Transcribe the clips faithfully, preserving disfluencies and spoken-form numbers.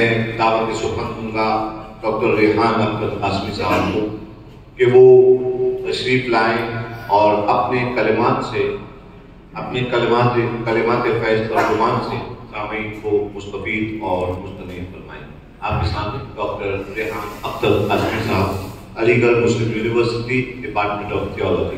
میں دعوت سخن دوں گا ڈاکٹر ریحان اختر قاسمی صاحب کو کہ وہ تشریف لائیں اور اپنے کلمات سے اپنے کلمات کلمات فیض ترجمان سے سامعین کو مستفید اور مستنیر فرمائیں۔ آپ کے سامنے ڈاکٹر ریحان اختر قاسمی صاحب، Aligarh Muslim university, department of theology.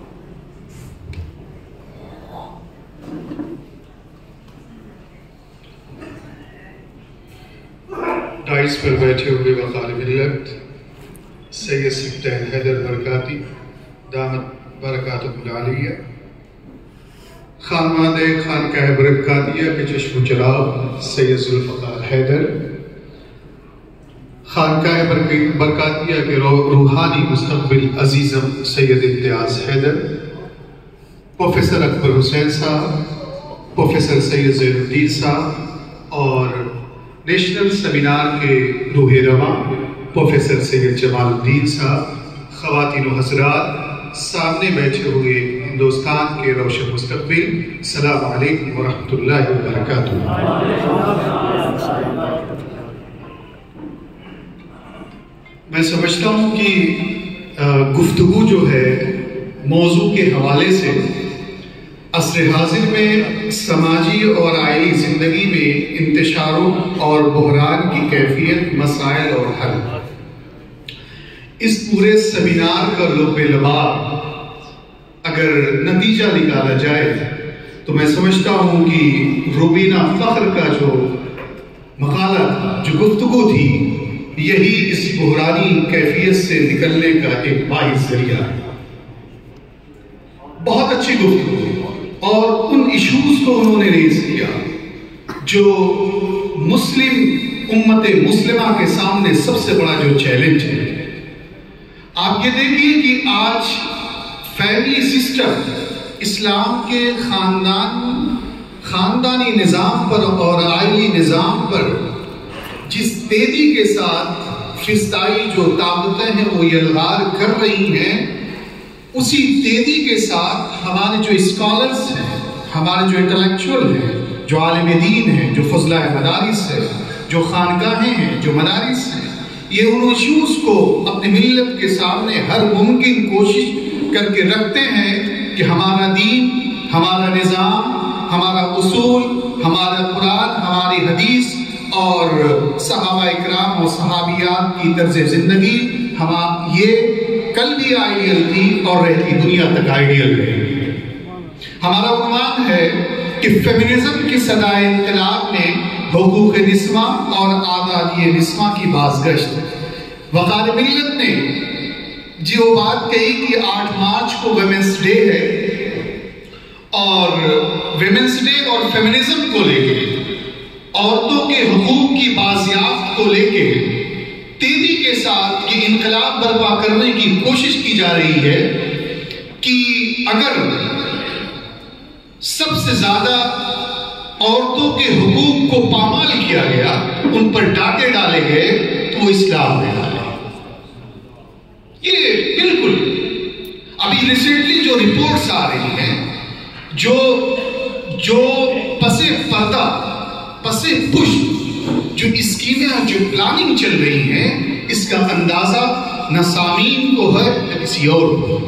Dais پر بیٹھے ہوئے وقار ملت سید سفٹین حیدر برکاتی دامت برکاتہ العالیہ، خانوادہ خانقاہ برکاتیہ کے چشم و چراغ سید ذوالفقار حیدر، خانقاہ برکاتیہ کے روحانی مستقبل عزیزم سید امتیاز حیدر، پروفیسر اکبر حسین صاحب، پروفیسر سید زین الدین صاحب اور نیشنل سیمینار کے روح رواں پروفیسر سید جمال الدین صاحب، خواتین و حضرات، سامنے بیٹھے ہوئے ہندوستان کے روشن مستقبل، السلام علیکم ورحمۃ اللہ وبرکاتہ۔ میں سمجھتا ہوں کہ گفتگو جو ہے موضوع کے حوالے سے عصر حاضر میں سماجی اور آئلی زندگی میں انتشاروں اور بحران کی کیفیت، مسائل اور حل، اس پورے سیمینار کا لب لباب اگر نتیجہ نکالا جائے تو میں سمجھتا ہوں کہ روبینہ فخر کا جو مقالہ، جو گفتگو تھی، یہی اس بحرانی کیفیت سے نکلنے کا ایک باعث ذریعہ ہے۔ بہت اچھی گفتگو اور ان ایشوز کو انہوں نے ریز کیا جو مسلم امت مسلمہ کے سامنے سب سے بڑا جو چیلنج ہے۔ آپ یہ دیکھیے کہ آج فیملی سسٹم، اسلام کے خاندان خاندانی نظام پر اور آئلی نظام پر جس تیزی کے ساتھ فضائی جو طاقتیں ہیں وہ یلغار کر رہی ہیں، اسی تیزی کے ساتھ ہمارے جو اسکالرز ہیں، ہمارے جو انٹلیکچول ہیں، جو عالم دین ہیں، جو فضلہ مدارس ہیں، جو خانقاہیں ہیں، جو مدارس ہیں، یہ ان ایشوز کو اپنے ملت کے سامنے ہر ممکن کوشش کر کے رکھتے ہیں کہ ہمارا دین، ہمارا نظام، ہمارا اصول، ہمارا قرآن، ہماری حدیث اور صحابہ اکرام اور صحابیات کی طرز زندگی ہم یہ کل بھی آئیڈیل تھی اور رہتی دنیا تک آئیڈیل رہے گی۔ ہمارا عنوان ہے کہ فیمنزم کی صدائے انقلاب میں حقوق نسواں اور آزادی نسواں کی بازگشت۔ وقار ملت نے جو بات کہی کہ آٹھ مارچ کو ویمنس ڈے ہے اور ویمنس ڈے اور فیمنزم کو لے کے، عورتوں کے حقوق کی بازیافت کو لے کے تیزی کے ساتھ یہ انقلاب برپا کرنے کی کوشش کی جا رہی ہے کہ اگر سب سے زیادہ عورتوں کے حقوق کو پامال کیا گیا، ان پر ڈاکے ڈالے گئے تو وہ اسلام میں ڈالے۔ یہ بالکل ابھی ریسنٹلی جو رپورٹس آ رہی ہیں، جو جو پسے پردہ، پسے پش جو اسکیمیں اور جو پلاننگ چل رہی ہیں، اس کا اندازہ نہ سامعین کو ہے نہ کسی اور کو۔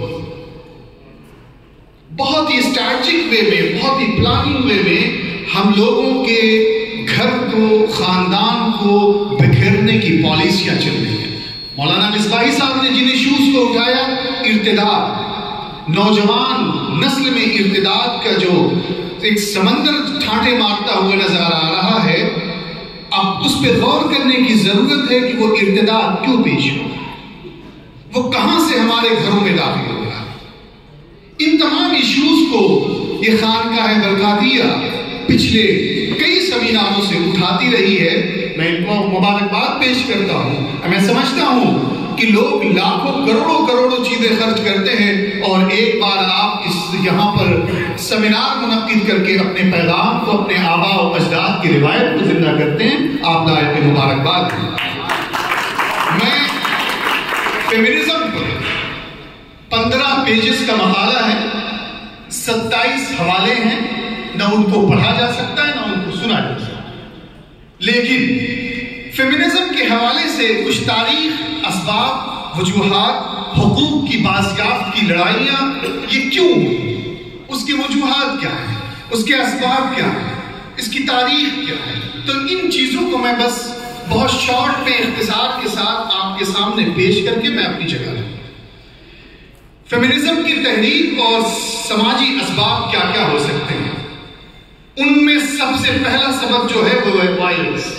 بہت ہی اسٹریٹجک وے میں، بہت ہی پلاننگ وے میں ہم لوگوں کے گھر کو، خاندان کو بکھیرنے کی پالیسیاں چل رہی ہیں۔ مولانا مصباحی صاحب نے جن ایشوز کو اٹھایا، ارتداد، نوجوان نسل میں ارتداد کا جو ایک سمندر ٹھاٹے مارتا ہوا نظر آ رہا ہے، اب اس پہ غور کرنے کی ضرورت ہے کہ وہ ارتداد کیوں پیش ہو، وہ کہاں سے ہمارے گھروں میں داخل ہو رہا ہے۔ ان تمام ایشوز کو یہ خانقاہ برکاتیہ پچھلے کئی سیمیناروں سے اٹھاتی رہی ہے۔ میں ان کو مبارکباد پیش کرتا ہوں۔ میں سمجھتا ہوں کہ لوگ لاکھوں کروڑوں کروڑوں چیزیں خرچ کرتے ہیں اور ایک بار آپ اس یہاں پر سیمینار منعقد کر کے اپنے پیغام کو، اپنے آباء و اجداد کی روایت کو زندہ کرتے ہیں۔ آپ لائق مبارکباد ہیں۔ میں فیمنزم پر پندرہ پیجز کا مقالہ ہے، ستائیس حوالے ہیں، نہ ان کو پڑھا جا سکتا ہے نہ ان کو سنا جا سکتا ہے، لیکن فیمنزم کے حوالے سے کچھ تاریخ، اسباب، وجوہات، حقوق کی بازیافت کی لڑائیاں یہ کیوں ہوئی، اس کی وجوہات کیا ہیں، اس کے اسباب کیا ہیں، اس کی تاریخ کیا ہے. تو ان چیزوں کو میں بس بہت شارٹ میں اختصار کے ساتھ آپ کے سامنے پیش کر کے میں اپنی جگہ لوں. فیمنزم کی تحریک اور سماجی اسباب کیا کیا ہو سکتے ہیں؟ ان میں سب سے پہلا سبب جو ہے وہ ہے وائلنس،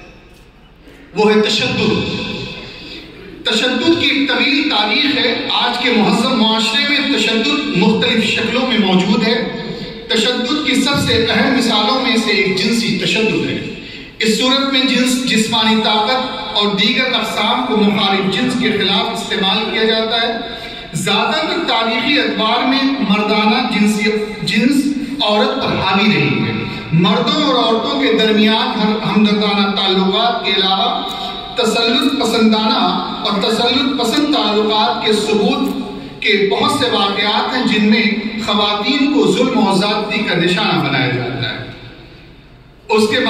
وہ ہے تشدد. تشدد کی ایک طویل تاریخ ہے. آج کے مہذب معاشرے میں تشدد مختلف شکلوں میں موجود ہے. تشدد کی سب سے اہم مثالوں میں سے ایک جنسی تشدد ہے. اس صورت میں جنس جسمانی طاقت اور دیگر اقسام کو مخالف جنس کے خلاف استعمال کیا جاتا ہے. زیادہ تر تاریخی ادوار میں مردانہ جنسی جنس عورت پر حاوی نہیں ہے. مردوں اور عورتوں کے درمیان ہمدردانہ تعلقات کے علاوہ تسلط پسندانہ اور تسلط پسند تعلقات کے ثبوت کے بہت سے واقعات ہیں جن میں خواتین کو ظلم و زیادتی کا نشانہ بنایا جاتا ہے. اس کے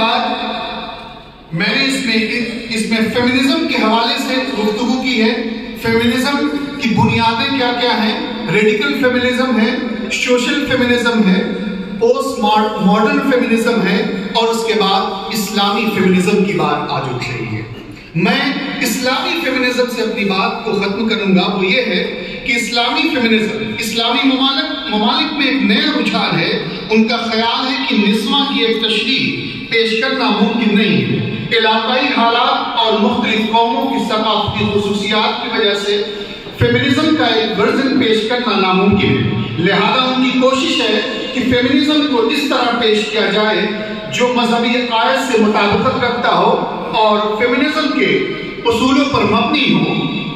بعد میں نے اس میں اس میں فیمنزم کے حوالے سے گفتگو کی ہے. فیمنزم کی بنیادیں کیا کیا ہیں؟ ریڈیکل فیمنزم ہے، سوشل فیمنزم ہے، پوسٹ ماڈرن فیمنزم ہے، اور اس کے بعد اسلامی فیمنزم کی بات آج اٹھ رہی ہے. میں اسلامی فیمنزم سے اپنی بات کو ختم کروں گا. وہ یہ ہے کہ اسلامی فیمنزم اسلامی ممالک ممالک میں ایک نیا رجحان ہے. ان کا خیال ہے کہ نسواں کی ایک تشریح پیش کرنا ممکن نہیں ہے. علاقائی حالات اور مختلف قوموں کی ثقافتی خصوصیات کی وجہ سے فیمنزم کا ایک ورژن پیش کرنا ناممکن ہے. لہذا ان کی کوشش ہے کہ فیمنزم کو اس طرح پیش کیا جائے جو مذہبی عقائد سے مطابقت رکھتا ہو اور فیمنزم کے اصولوں پر مبنی ہو.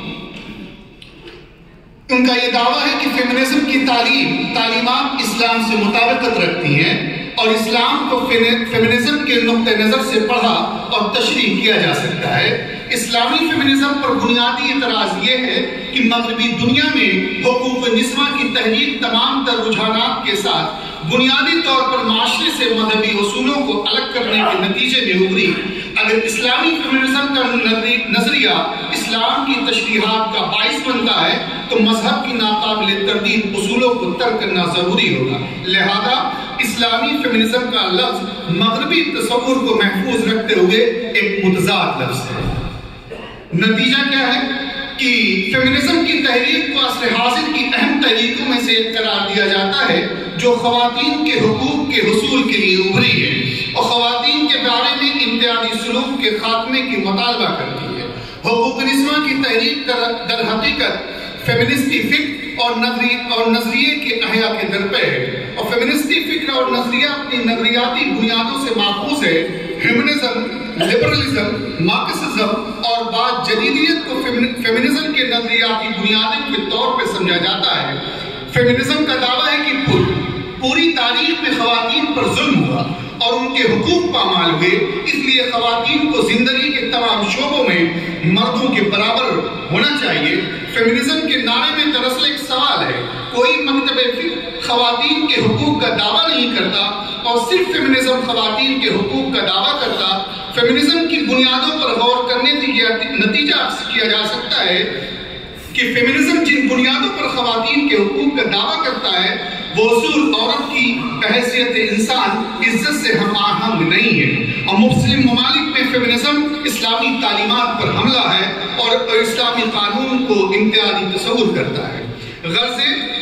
ان کا یہ دعویٰ ہے کہ فیمنزم کی تعلیم تعلیمات اسلام سے مطابقت رکھتی ہیں اور اسلام کو فیمنزم کے نقطہ نظر سے پڑھا اور تشریح کیا جا سکتا ہے. اسلامی فیمنزم پر بنیادی اعتراض یہ ہے کہ مغربی دنیا میں حقوق نسواں کی تحریک تمام تر رجحانات کے ساتھ بنیادی طور پر معاشرے سے مذہبی اصولوں کو الگ کرنے کے نتیجے میں ابھری. اگر اسلامی فیمنزم کا نظریہ اسلام کی تشریحات کا باعث بنتا ہے تو مذہب کی ناقابل تردید اصولوں کو ترک کرنا ضروری ہوگا. لہذا اسلامی فیمنزم کا لفظ مغربی تصور کو محفوظ رکھتے ہوئے ایک متضاد لفظ ہے. نتیجہ کیا ہے کہ فیمنزم کی تحریک کو عصر حاضر کی اہم تحریکوں میں سے ایک قرار دیا جاتا ہے جو خواتین کے حقوق کے حصول کے لیے ابھری ہے اور خواتین کے بارے میں امتیازی سلوک کے خاتمے کی مطالبہ کرتی ہے. حقوق نسواں کی تحریک در حقیقت فیمنسٹی فکر اور نظری اور نظریے کے احیاء کے درپے ہے اور فیمنسٹی فکر اور نظریہ اپنی نظریاتی بنیادوں سے ماخوذ ہے. ہیومنزم، لبرلزم، مارکسزم اور بعد جدیدیت کو فیمنزم کے نظریاتی بنیادوں کے طور پر سمجھا جاتا ہے. فیمنزم کا دعویٰ ہے کہ پوری تاریخ میں خواتین پر ظلم ہوا اور ان کے حقوق پامال ہوئے، اس لیے خواتین کو زندگی کے تمام شعبوں میں مردوں کے برابر ہونا چاہیے. فیمنزم کے نعرے میں دراصل ایک سوال ہے. کوئی مکتب فکر خواتین کے حقوق کا دعویٰ نہیں کرتا اور صرف فیمنزم خواتین کے حقوق کا دعویٰ کرتا. فیمنزم کی بنیادوں پر غور کرنے سے نتیجہ کیا جا سکتا ہے کہ فیمنزم جن بنیادوں پر خواتین کے حقوق کا دعویٰ کرتا ہے وہ اصول عورت کی بحیثیت انسان عزت سے ہم آہنگ نہیں ہے اور مسلم ممالک میں فیمنزم اسلامی تعلیمات پر حملہ ہے اور اسلامی قانون کو امتیازی تصور کرتا ہے. غرض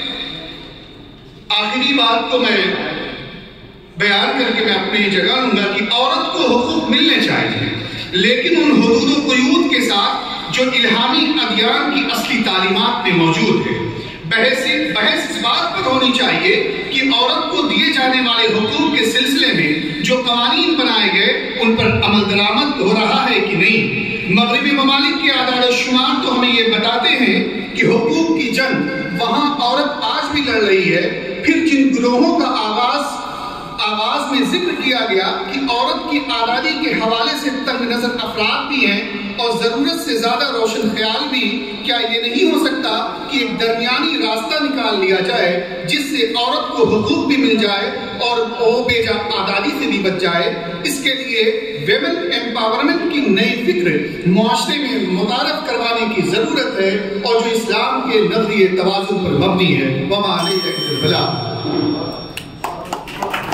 آخری بات کو میں بیان کر کے میں اپنی جگہ لوں گا کہ عورت کو حقوق ملنے چاہیے لیکن ان حدود و قیود کے ساتھ جو الہامی ادیان کی اصلی تعلیمات میں موجود ہے. بحث بحث اس بات پر ہونی چاہیے کہ عورت کو دیے جانے والے حقوق کے سلسلے میں جو قوانین بنائے گئے ان پر عمل درآمد ہو رہا ہے کہ نہیں. مغربی ممالک کے اعداد و شمار تو ہمیں یہ بتاتے ہیں کہ حقوق کی جنگ وہاں عورت آج بھی لڑ رہی ہے. پھر جن گروہوں کا آغاز آغاز میں ذکر کیا گیا کہ عورت کی آزادی کے حوالے سے تنگ نظر افراد بھی ہیں اور ضرورت سے زیادہ روشن خیال بھی. کیا یہ نہیں ہو سکتا کہ ایک درمیانی راستہ نکال لیا جائے جس سے عورت کو حقوق بھی مل جائے اور وہ بے جا آزادی سے بھی بچ جائے؟ اس کے لیے ویمن ایمپاورمنٹ کی نئی فکر معاشرے میں متعارف کروانے کی ضرورت ہے اور جو اسلام کے نظریے توازن پر مبنی ہے. وما علیہ البلاغ.